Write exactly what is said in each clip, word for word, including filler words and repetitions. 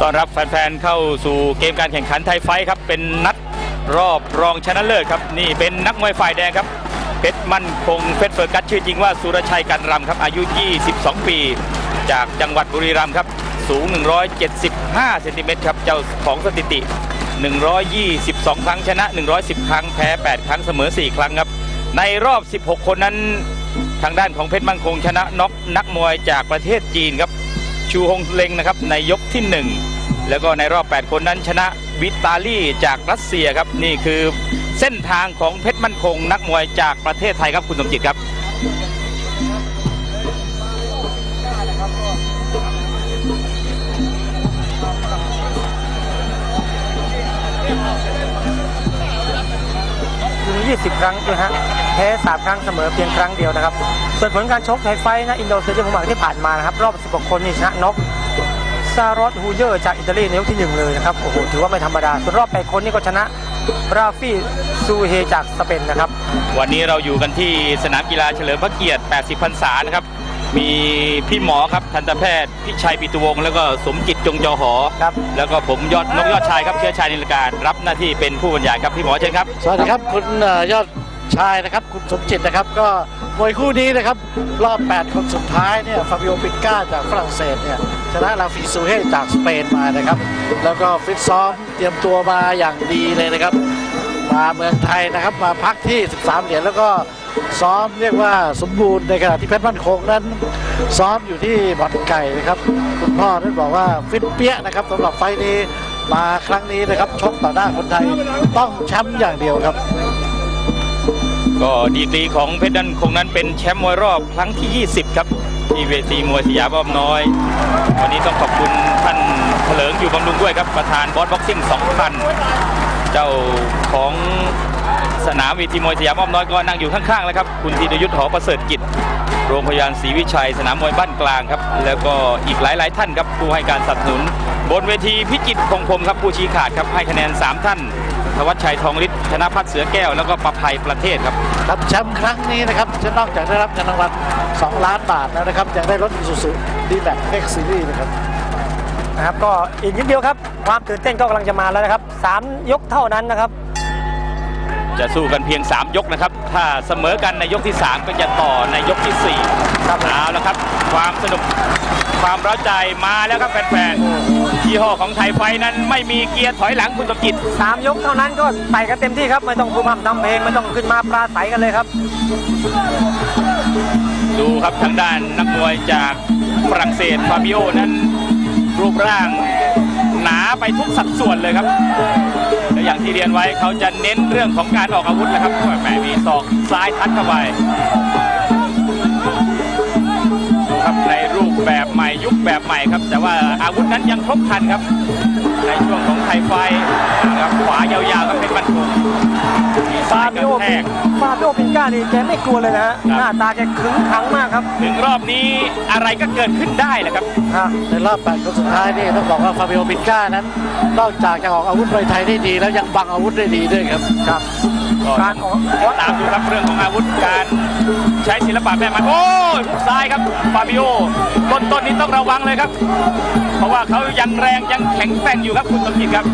อนรับแฟนๆเข้าสู่เกมการแข่งขันไทยไฟท์ครับเป็นนัดรอบรองชนะเลิศครับนี่เป็นนักมวยฝ่ายแดงครับเพชรมั่นคงเพชรเฟิร์กัสชื่อจริงว่าสุรชัยกันรำครับอายุยี่สิบสองปีจากจังหวัดบุรีรัมย์ครับสูงหนึ่งร้อยเจ็ดสิบห้าเซนติเมตรครับเจ้าของสถิติหนึ่งร้อยยี่สิบสองครั้งชนะหนึ่งร้อยสิบครั้งแพ้แปดครั้งเสมอสี่ครั้งครับในรอบสิบหกคนนั้นทางด้านของเพชรมั่นคงชนะน็อกนักมวยจากประเทศจีนครับชูฮงเล็งนะครับในยกที่หนึ่งแล้วก็ในรอบแปดคนนั้นชนะวิตาลีจากรัสเซียครับนี่คือเส้นทางของเพชรมั่นคงนักมวยจากประเทศไทยครับคุณสมจิตครับยี่สิบครั้งนะฮะแพ้สามครั้งเสมอเพียงครั้งเดียวนะครับส่วนผลการชกไทยไฟท์นะอินโดนีเซียผมหวังที่ผ่านมานะครับรอบสิบหกคนนี่ชนะน็อกซารอสฮูเยอร์จากอิตาลีในยกที่หนึ่งเลยนะครับโอ้โหถือว่าไม่ธรรมดาส่วนรอบแปดคนนี่ก็ชนะราฟี่ซูเฮจากสเปนนะครับวันนี้เราอยู่กันที่สนามกีฬาเฉลิมพระเกียรติแปดสิบพรรษานะครับมีพี่หมอครับทันตแพทย์พิชัยปิตุวงศ์แล้วก็สมจิตจงจอหอครับแล้วก็ผมยอดนกยอดชายครับเชื้อชายนิลการรับหน้าที่เป็นผู้บรรยายครับพี่หมอเชิญครับสวัสดีครับคุณยอดชายนะครับคุณสมจิตนะครับก็มวยคู่นี้นะครับรอบแปดคนสุดท้ายเนี่ยฟาบิโอปิก้าจากฝรั่งเศสเนี่ยชนะลาฟิซูเฮจากสเปนมานะครับแล้วก็ฟิตซ้อมเตรียมตัวมาอย่างดีเลยนะครับมาเมืองไทยนะครับมาพักที่สิบสามเหรียญแล้วก็ซ้อมเรียกว่าสมบูรณ์ในขณะที่เพชรมั่นคงนั้นซ้อมอยู่ที่บ่อนไก่นะครับคุณพ่อท่านบอกว่าฟิตเปี้ยนะครับสำหรับไฟนี้มาครั้งนี้นะครับชกต่อหน้าคนไทยต้องแชมป์อย่างเดียวครับก็ดีกรีของเพชรมั่นคงนั้นเป็นแชมป์มวยรอบครั้งที่ยี่สิบครับที่เวทีมวยสยามอ้อมน้อยวันนี้ต้องขอบคุณท่านเถลิงอยู่บำรุงด้วยครับประธานบอสบ็อกซิ่งสองพันเจ้าของสนามเวทีมวยสยามอ้อมน้อยก็นั่งอยู่ข้างๆแล้วครับคุณธีรยุทธหอประเสริฐกิจโรงพยาบาลศรีวิชัยสนามมวยบ้านกลางครับแล้วก็อีกหลายๆท่านครับผู้ให้การสนับสนุนบนเวทีพิจิตรคงพรมครับผู้ชี้ขาดครับให้คะแนนสามท่านธวัชชัยทองฤทธิ์ธนพัฒน์เสือแก้วแล้วก็ประภัยประเทศครับรับแชมป์ครั้งนี้นะครับจะนอกจากได้รับเงินรางวัลสองล้านบาทแล้วนะครับยังได้รถ Isuzu D-Max X Series นะครับนะครับก็อีกนิดเดียวครับความตื่นเต้นก็กำลังจะมาแล้วนะครับสามยกเท่านั้นนะครับจะสู้กันเพียงสามยกนะครับถ้าเสมอกันในยกที่สามก็จะต่อในยกที่สี่ครับเอาแล้วครับความสนุกความเร้าใจมาแล้วครับแฟนๆยี่ห้อของไทยไฟนั้นไม่มีเกียร์ถอยหลังคุณสมจิตสามยกเท่านั้นก็ใส่กันเต็มที่ครับไม่ต้องพูดพร่ำทำเพลงไม่ต้องขึ้นมาปราศัยกันเลยครับดูครับทางด้านนักมวยจากฝรั่งเศสฟาบิโอนั้นรูปร่างหนาไปทุกสัดส่วนเลยครับและอย่างที่เรียนไว้เขาจะเน้นเรื่องของการออกอาวุธนะครับแหมมีศอกซ้ายทัดเข้าไปครับในรูปแบบใหม่ยุคแบบใหม่ครับแต่ว่าอาวุธนั้นยังครบครันครับในช่วงของไทยไฟครับขวายาวๆก็เป็นบันทุกฟาบิโอฟาบิโอปิก้านี่แกไม่กลัวเลยนะฮะหน้าตาแกขึงขังมากครับถึงรอบนี้อะไรก็เกิดขึ้นได้แหละครับในรอบแปดคนสุดท้ายนี่ต้องบอกว่าฟาบิโอปิก้านั้นนอกจากจะออกอาวุธมวยไทยได้ดีแล้วยังบังอาวุธได้ดีด้วยครับครับการออกตามดูครับเรื่องของอาวุธการใช้ศิลปะแม่มันโอ้ยหุกซ้ายครับฟาบิโอต้นต้นนี้ต้องระวังเลยครับเพราะว่าเขายังแรงยังแข็งแกร่งอยู่ครับคุณสมจิตครับ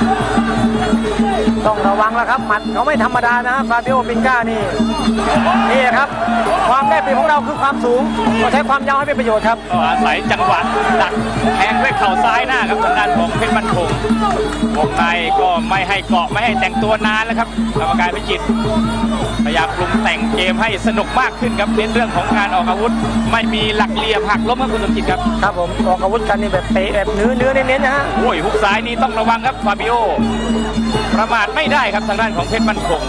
ต้องระวังแล้วครับหมัดเขาไม่ธรรมดานะฟาบิโอปิก้านี่นี่ครับความได้เปรียบของเราคือความสูงก็ใช้ความยาวให้เป็นประโยชน์ครับก็อาศัยจังหวะดักแทงด้วยเข่าซ้ายหน้าครับทางด้านของเพชรมั่นคงวงในก็ไม่ให้เกาะไม่ให้แต่งตัวนานแล้วครับกรรมการพิจิตรพยายามปรุงแต่งเกมให้สนุกมากขึ้นครับเน้นเรื่องของการออกอาวุธไม่มีหลักเหลี่ยมหักล้มครับคุณสมจิตครับครับผมออกอาวุธกันนี่แบบเตะแบบเนื้อเนื้อเน้นๆนะฮะโอ้ยฮุกซ้ายนี่ต้องระวังครับฟาบิโอประมาทไม่ได้ครับทางด้านของเพชรมั่นคง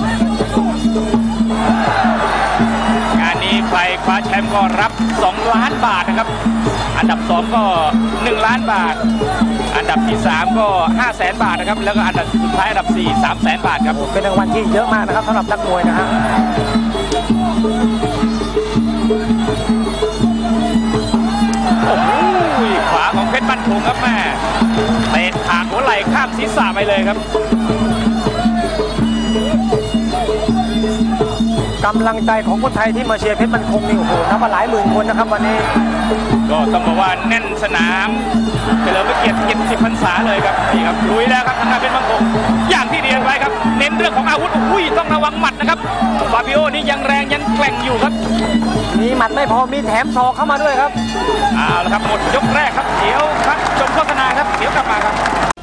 งานนี้ใครคว้าแชมป์ก็รับสองล้านบาทนะครับอันดับสองก็หนึ่งล้านบาทอันดับที่สามก็ห้าแสนบาทนะครับแล้วก็อันดับสุดท้ายอันดับสี่ สามแสนบาทครับเป็นรางวัลที่เยอะมากนะครับสำหรับนักมวยนะฮะโอ้โหขวาของเพชรมั่นคงครับแม่เตะถากหัวไหล่ข้ามศีรษะไปเลยครับกำลังใจของคนไทยที่มาเชียร์เพชรมั่นคงนี่โอ้โหนับว่าหลายหมื่นคนนะครับวันนี้ก็ต้องบอกว่าแน่นสนามเฉลิมพระเกียรติเจ็ดสิบพรรษาเลยครับนี่ครับลุยแล้วครับทางด้านเพชรมั่นคงอย่างที่เรียนไว้ครับเน้นเรื่องของอาวุธอุ้ยต้องระวังหมัดนะครับฟาบิโอนี่ยังแรงยังแกร่งอยู่ครับมีหมัดไม่พอมีแถมศอกเข้ามาด้วยครับเอาละครับหมดยกแรกครับเดี๋ยวครับชมโฆษณาครับเดี๋ยวกลับมาครับ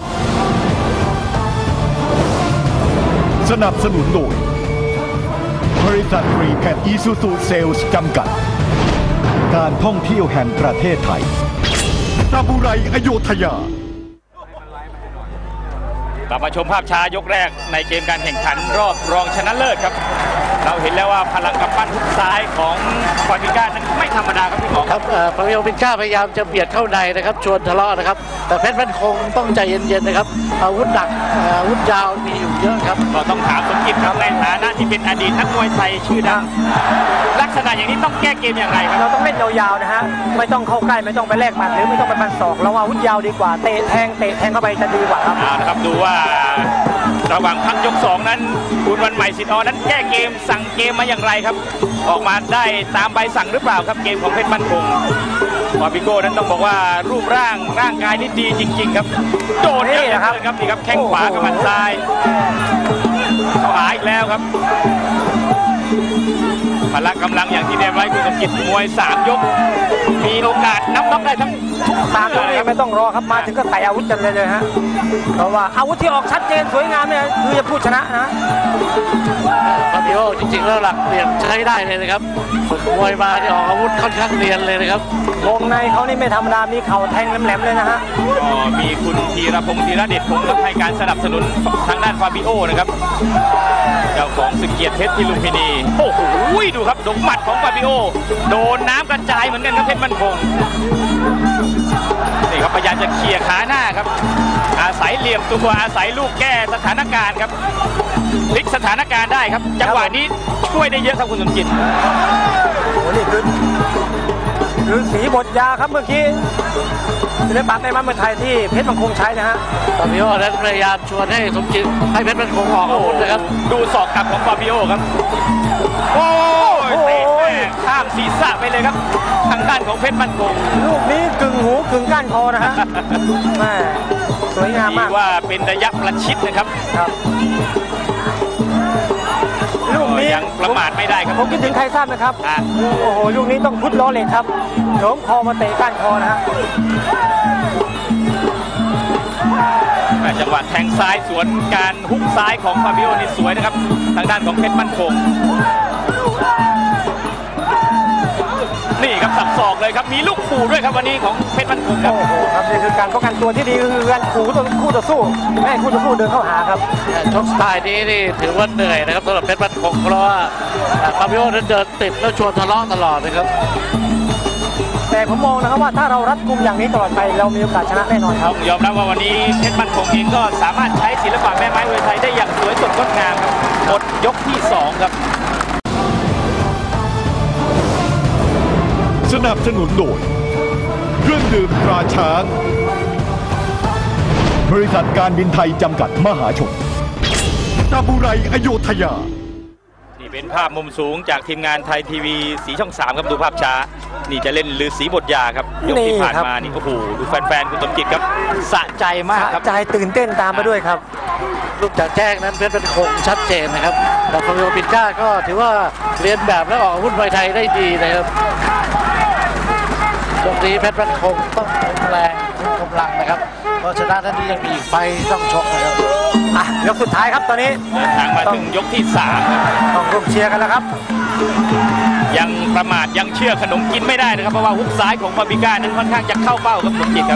สนับสนุนโดยบริษัทฟรีแพดอีซูซูเซลส์จำกัดการท่องเที่ยวแห่งประเทศไทยซาบูไรอโยธยากลับมาชมภาพช้ายกแรกในเกมการแข่งขันรอบรองชนะเลิศครับเราเห็นแล้วว่าพลังกำปั้นทุกซ้ายของฟาบิก้านั้นไม่ธรรมดาครับพี่หมอครับฟาบิโอปิก้าพยายามจะเบียดเข้าในนะครับชวนทะเลาะนะครับแต่เพชรมั่นคงต้องใจเย็นๆนะครับอาวุธหนักอาวุธยาวมีอยู่เยอะครับก็ต้องถามสมจิตครับในฐานะที่เป็นอดีตนักมวยไทยชื่อดังลักษณะอย่างนี้ต้องแก้เกมอย่างไรครับเราต้องเล่นยาวๆนะฮะไม่ต้องเข้าใกล้ไม่ต้องไปแลกหมัดหรือไม่ต้องไปฟันศอกเราอาวุธยาวดีกว่าเตะแทงเตะแทงเข้าไปจะดีกว่าครับเอาละครับดูว่าระหว่างพักยกสองนั้นคุณวันใหม่สิทธิ์อนั้นแก้เกมสั่งเกมมาอย่างไรครับออกมาได้ตามใบสั่งหรือเปล่าครับเกมของเพชรมั่นคงฟาบิโก้นั้นต้องบอกว่ารูปร่างร่างกายนี่ดีจริงๆครับโดนเยอะครับครับนี่ครับแข้งขวากับหมัดซ้ายเข้าหาอีกแล้วครับพละกำลังอย่างที่เรียนไว้คุณสมจิตมวยสามยกมีโอกาสนับน็อกได้ทั้งสามยกนี้ไม่ต้องรอครับมาถึงก็ใส่อาวุธกันเลยเลยฮะเพราะว่าอาวุธที่ออกชัดเจนสวยงามเนี่ยคือจะพูดชนะนะฟาบิโอจริงๆแล้วหลักเรียนใช้ได้เลยนะครับฝึกมวยมาที่ออกอาวุธค่อนข้างเรียนเลยนะครับวงในเขานี่ไม่ธรรมดามีเข่าแทงแหลมๆเลยนะฮะก็มีคุณธีรพงษ์ธีรเดชพงศ์ให้การสนับสนุนทางด้านฟาบิโอนะครับเจ้าของศึกเกียรติเพชรที่ลุมพินีโอ้โหดูครับดงหมัดของฟาบิโอโดนน้ำกระจายเหมือนกันครับเพชรมั่นคงนี่ครับพยายามจะเขี่ยขาหน้าครับอาศัยเหลี่ยมตัวอาศัยลูกแก้สถานการณ์ครับพลิกสถานการณ์ได้ครับจังหวะนี้ช่วยได้เยอะครับคุณสมจิตโอ้นี่คือคือสีบทยาครับเมื่อกี้ศิลปะในมันเมืองไทยที่เพชรมั่นคงใช้นะฮะฟาบิโอนั้นพยายามชวนให้สมจิตให้เพชรมั่นคงออกอาวุธนะครับดูศอกกลับของฟาบิโอครับโอ้ยเตะข้ามศีรษะไปเลยครับทางด้านของเพชรมั่นคงลูกนี้กึ่งหูกึ่งก้านคอนะฮะแม่สวยงามมากว่าเป็นระยะประชิดนะครับครับลูกนี้ยังประมาทไม่ได้ครับผมคิดถึงใครทราบไหมครับโอ้โหลูกนี้ต้องพุทล้อเหล็กครับโถมคอมาเตะก้านคอนะฮะจังหวะแทงซ้ายสวนการฮุกซ้ายของฟาบิโอนี่สวยนะครับทางด้านของเพชรมั่นคงนี่ครับสับศอกเลยครับมีลูกขู่ด้วยครับวันนี้ของเพชรมั่นคงครับโอ้โหครับนี่คือการป้องกันตัวที่ดีคือการขู่คู่ต่อสู้ไม่ให้คู่ต่อสู้เดินเข้าหาครับชกสไตล์นี้นี่ถือว่าเหนื่อยนะครับสำหรับเพชรมั่นคงเพราะว่าฟาบิโอนั้นเดินติดแล้วชวนทะเลาะตลอดนะครับแต่ผมมองนะครับว่าถ้าเรารัดกุมอย่างนี้ตลอดไปเรามีโอกาสชนะแน่นอนครับยอมรับว่าวันนี้เพชรมั่นคงเองก็สามารถใช้ศิลปะแม่ไม้มวยไทยได้อย่างสวยสดงดงามครับหมดยกที่สองครับสนับสนุนโดยเครื่องดื่มตราช้างบริษัทการบินไทยจำกัดมหาชนซาบูไรอโยธยานี่เป็นภาพมุมสูงจากทีมงานไทยทีวีสีช่องสามครับดูภาพช้านี่จะเล่นฤาษีบทยาครับยกที่ผ่านมานี่โอ้โหดูแฟนๆคุณสมจิตครับสะใจมากครับใจตื่นเต้นตามมาด้วยครับลูกจากแจ้งนั้นเพชรเป็นคงชัดเจนนะครับแต่ฟาบิโอปิก้าก็ถือว่าเรียนแบบและออกอาวุธมวยไทยได้ดีนะครับตรงนี้เพชรมั่นคงต้องแรงกำลังนะครับเพราะชนะท่านนี้ยังมีอีกไฟต้องชกนะครับอ่ะยกสุดท้ายครับตอนนี้เดินทางมาถึงยกที่สามต้องร่วมเชียร์กันแล้วครับยังประมาทยังเชื่อขนมกินไม่ได้นะครับเพราะว่าฮุกซ้ายของฟาบิก้านั้นค่อนข้างจะเข้าเป้าครับสมจิตครับ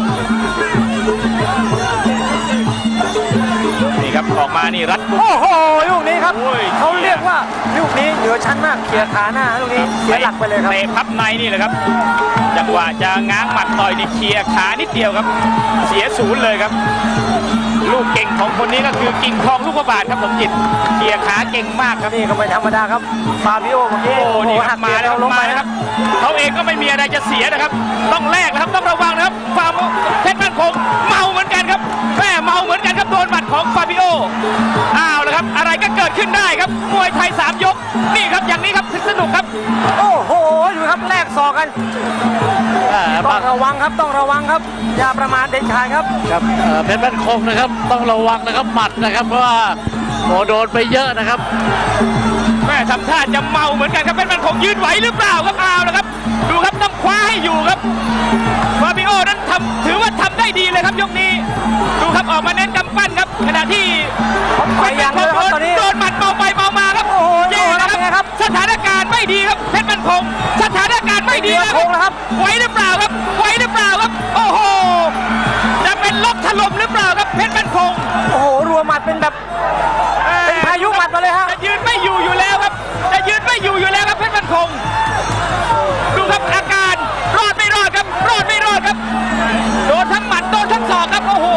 นี่ครับออกมานี่รัดโอ้โหลูกนี้ครับเขาเรียกว่าลูกนี้เหนือชั้นมากเขี่ยขาหน้าลูกนี้เสียหลักไปเลยครับเตะพับในนี่แหละครับจังหวะจะง้างหมัดต่อยนี่เขี่ยขานิดเดียวครับเสียศูนย์เลยครับลูกเก่งของคนนี้ก็คือกิ่งทองลูกบาทครับสมจิตเขี่ยขาเก่งมากครับนี่ก็ไม่ธรรมดาครับฟาบิโอเมื่อกี้โอ้นี่ครับมาแล้วลงมานะครับเขาเองก็ไม่มีอะไรจะเสียนะครับต้องแลกนะครับต้องระวังนะครับฟาเพชรมั่นคงเมาเหมือนกันครับแม่เมาเหมือนกันครับโดนหมัดของฟาบิโออ้าวแล้วครับอะไรก็เกิดขึ้นได้ครับมวยไทยสามยกนี่ครับอย่างนี้ครับถึงสนุกครับโอ้โหดูครับแลกศอกกันอ่าต้บาอง งระวังครับต้องระวังครับอย่าประมาทเด็ดขาดครับครับเอ่อเพชรมั่นคงนะครับต้องระวังนะครับหมัดนะครับเพราะว่าโอ้โดนไปเยอะนะครับแม่ทำท่าจะเมาเหมือนกันครับเป็นมันคงยืนไหวหรือเปล่าครับอ้าวแล้วครับดูครับต้องคว้าให้อยู่ครับฟาบิโอนั้นทำถือว่าทำได้ดีเลยครับยกนี้ดูครับออกมาเน้นกำปั้นครับขณะที่ไปอย่างเดียวครับตอนนี้โดนหมัดเมาไปเมามาครับโอ้โหแย่นะเป็นไงคครัรับบ สถานการณ์ไม่ดีครับเพชรมันคงสถานการณ์ไม่ดีเรือธงแล้วครับไหวหรือเปล่าครับไหวหรือเปล่าครับโอ้โหจะเป็นลบถล่มหรือเปล่าครับเพชรมันคงโอ้โหรัวหมัดเป็นแบบเป็นพายุหมัดมาเลยฮะจะยืนไม่อยู่อยู่แล้วครับจะยืนไม่อยู่อยู่แล้วครับเพชรมันคงดูครับอาการรอดไม่รอดครับรอดไม่รอดครับโดนทั้งหมัดโดนทั้งศอกครับโอ้โห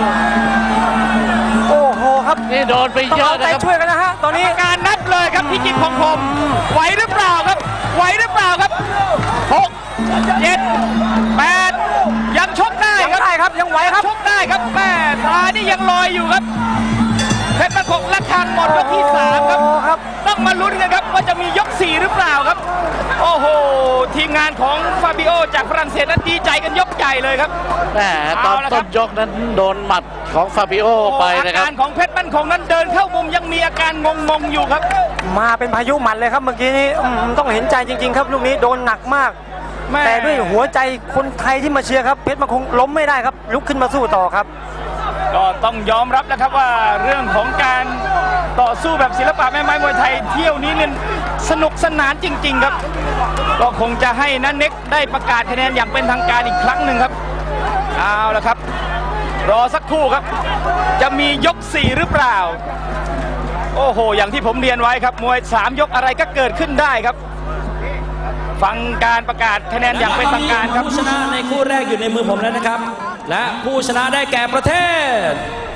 โอ้โหครับนี่โดนไปต้องเยอะเอาใจนะครับช่วยกันนะฮะตอนนี้การนับเลยครับพี่กิตพงพรหมไหวหรือเปล่าครับไหวหรือเปล่าครับหกเจ็ดแปดยังชกได้ยังครับได้ครับยังไหวครับชกได้ครับแม่ตานี่ยังลอยอยู่ครับเพชรมันคงและทางหมดยกที่สามครับโอ้ครับต้องมาลุ้นกันครับว่าจะมียกสี่หรือเปล่าครับ โอ้โห ทีมงานของฟาบิโอจากฝรั่งเศสนั้นดีใจกันยกใหญ่เลยครับแหมตอนเอาละครัต้บนยกนั้นโดนหมัดของฟาบิโอไปอานะครับการของเพชรมั่นคงนั้นเดินเข้ามุมยังมีอาการงงๆอยู่ครับมาเป็นพายุหมัดเลยครับเมื่อกี้นี้อืมต้องเห็นใจจริง ๆ ครับลูกนี้โดนหนักมากแม่แต่ด้วยหัวใจคนไทยที่มาเชียร์ครับเพชรมันคงล้มไม่ได้ครับลุกขึ้นมาสู้ต่อครับก็ต้องยอมรับนะครับว่าเรื่องของการต่อสู้แบบศิลปะแม่ไม้มวยไทยเที่ยวนี้เนี่ยสนุกสนานจริง ๆ ครับ ก็คงจะให้นันเน็กได้ประกาศคะแนนอย่างเป็นทางการอีกครั้งหนึ่งครับเอาละครับ รอสักครู่ครับ จะมียกสี่หรือเปล่า โอ้โห อย่างที่ผมเรียนไว้ครับมวยสามยกอะไรก็เกิดขึ้นได้ครับ ฟังการประกาศคะแนนอย่างเป็นทางการครับผู้ชนะในคู่แรกอยู่ในมือผมแล้วนะครับ และผู้ชนะได้แก่ประเทศ